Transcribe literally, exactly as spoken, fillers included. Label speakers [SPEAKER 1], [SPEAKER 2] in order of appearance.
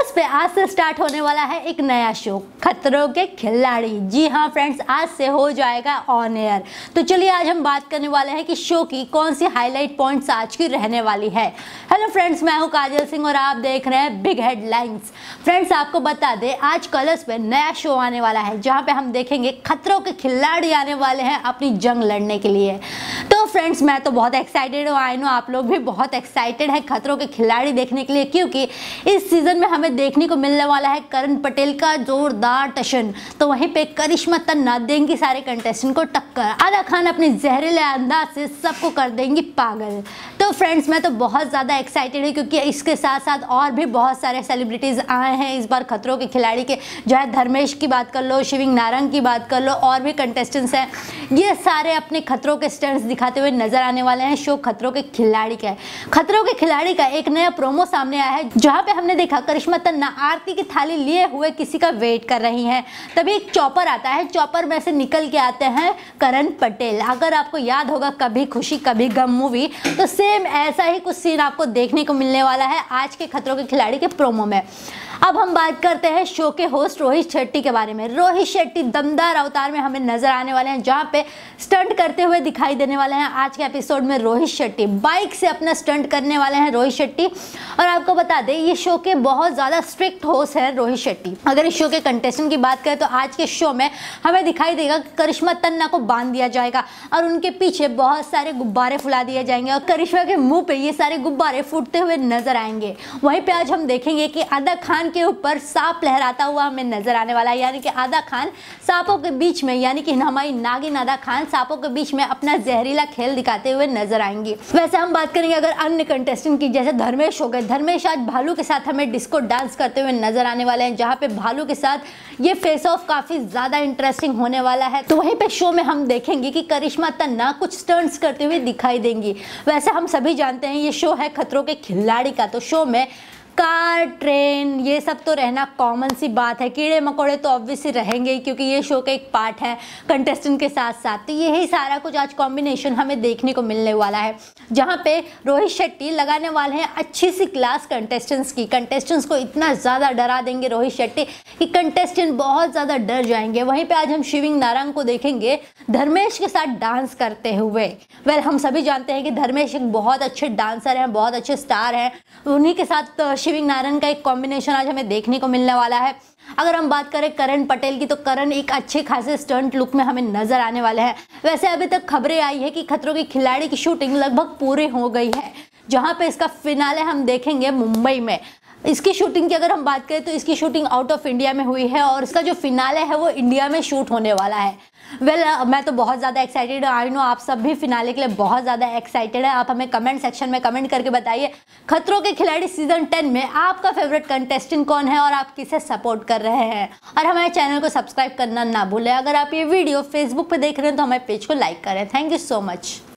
[SPEAKER 1] Colours पे आज से स्टार्ट होने वाला है एक नया शो खतरों के खिलाड़ी। जी हाँ फ्रेंड्स, आज से हो जाएगा ऑन एयर। तो चलिए आज हम बात करने वाले हैं कि शो की कौन सी हाईलाइट पॉइंट्स आज की रहने वाली है। हेलो फ्रेंड्स, मैं हूँ काजल सिंह और आप देख रहे हैं बिग हेडलाइंस। फ्रेंड्स आपको बता दें, आज कलर्स पे नया शो आने वाला है जहाँ पे हम देखेंगे खतरों के खिलाड़ी आने वाले हैं अपनी जंग लड़ने के लिए। तो फ्रेंड्स मैं तो बहुत एक्साइटेड हूँ, आई नो आप लोग भी बहुत एक्साइटेड है खतरों के खिलाड़ी देखने के लिए, क्योंकि इस सीजन में हमें देखने को मिलने वाला है करण पटेल का जोरदार टशन। तो वहीं पे करिश्मा तन्ना देंगी सारे कंटेस्टेंट को टक्कर। आदा खान अपने जहरीले अंदाज से सबको कर देंगी पागल। तो फ्रेंड्स मैं तो बहुत ज़्यादा एक्साइटेड हूँ, क्योंकि इसके साथ साथ और भी बहुत सारे सेलिब्रिटीज़ आए हैं इस बार खतरों के खिलाड़ी के। जो है धर्मेश की बात कर लो, शिविंग नारंग की बात कर लो, और भी कंटेस्टेंट्स हैं। ये सारे अपने खतरों के स्टंट्स दिखाते हुए नजर आने वाले हैं शो खतरों के खिलाड़ी का। खतरों के खिलाड़ी का एक नया प्रोमो सामने आया है, जहाँ पे हमने देखा करिश्मा तन्ना आरती की थाली लिए हुए किसी का वेट कर रही हैं। तभी एक चॉपर आता है, चॉपर में से निकल के आते हैं करण पटेल। अगर आपको याद होगा कभी खुशी कभी गम मूवी, तो सेम ऐसा ही कुछ सीन आपको देखने को मिलने वाला है आज के खतरों के खिलाड़ी के प्रोमो में। अब हम बात करते हैं शो के होस्ट रोहित शेट्टी के बारे में। रोहित शेट्टी दमदार अवतार में हमें नजर आने वाले हैं, जहां पे स्टंट करते हुए दिखाई देने वाले हैं। आज के एपिसोड में रोहित शेट्टी बाइक से अपना स्टंट करने वाले हैं रोहित शेट्टी। और आपको बता दें ये शो के बहुत ज़्यादा स्ट्रिक्ट होस्ट हैं रोहित शेट्टी। अगर इस शो के कंटेस्टेंट की बात करें तो आज के शो में हमें दिखाई देगा करिश्मा तन्ना को बांध दिया जाएगा और उनके पीछे बहुत सारे गुब्बारे फुला दिए जाएंगे और करिश्मा के मुंह पे ये सारे गुब्बारे फूटते हुए नजर आएंगे। वहीं पे आज हम देखेंगे कि आदा खान के ऊपर सांप लहराता हुआ हमें नजर आने वाला है, यानी कि आदा खान सांपों के बीच में, यानी कि हमारी नागिन आदा खान सांपों के बीच में अपना जहरीला खेल दिखाते हुए नजर आएंगी। वैसे हम बात करेंगे अगर अन्य कंटेस्टेंट की, जैसे धर्मेश हो गए। धर्मेश आज भालू के साथ हमें डिस्को डांस करते हुए नजर आने वाले हैं, जहाँ पे भालू के साथ ये फेस ऑफ काफी ज्यादा इंटरेस्टिंग होने वाला है। तो वहीं पे शो में हम देखेंगे कि करिश्मा तन्ना कुछ स्टंट्स करते हुए दिखाई देंगी। वैसे हम सभी जानते हैं ये शो है खतरों के खिलाड़ी का, तो शो में कार, ट्रेन, ये सब तो रहना कॉमन सी बात है। कीड़े मकोड़े तो ऑब्वियसली रहेंगे ही, क्योंकि ये शो का एक पार्ट है कंटेस्टेंट के साथ साथ। तो यही सारा कुछ आज कॉम्बिनेशन हमें देखने को मिलने वाला है, जहाँ पे रोहित शेट्टी लगाने वाले हैं अच्छी सी क्लास कंटेस्टेंट्स की। कंटेस्टेंट्स को इतना ज़्यादा डरा देंगे रोहित शेट्टी कि कंटेस्टेंट बहुत ज़्यादा डर जाएंगे। वहीं पर आज हम शिविंग नारंग को देखेंगे धर्मेश के साथ डांस करते हुए। वेल हम सभी जानते हैं कि धर्मेश एक बहुत अच्छे डांसर हैं, बहुत अच्छे स्टार हैं। उन्हीं के साथ शिविंग नारंग का एक कॉम्बिनेशन आज हमें देखने को मिलने वाला है। अगर हम बात करें करण पटेल की, तो करण एक अच्छे खासे स्टंट लुक में हमें नजर आने वाले हैं। वैसे अभी तक खबरें आई है कि खतरों के खिलाड़ी की शूटिंग लगभग पूरी हो गई है, जहां पे इसका फिनाले हम देखेंगे मुंबई में। इसकी शूटिंग की अगर हम बात करें तो इसकी शूटिंग आउट ऑफ इंडिया में हुई है और इसका जो फिनाले है वो इंडिया में शूट होने वाला है। वेल well, मैं तो बहुत ज़्यादा एक्साइटेड हूँ। आई नो आप सब भी फिनाले के लिए बहुत ज़्यादा एक्साइटेड है। आप हमें कमेंट सेक्शन में कमेंट करके बताइए खतरों के खिलाड़ी सीजन टेन में आपका फेवरेट कंटेस्टेंट कौन है और आप किसे सपोर्ट कर रहे हैं। और हमारे चैनल को सब्सक्राइब करना ना भूलें। अगर आप ये वीडियो फेसबुक पे देख रहे हैं तो हमारे पेज को लाइक करें। Thank you so much.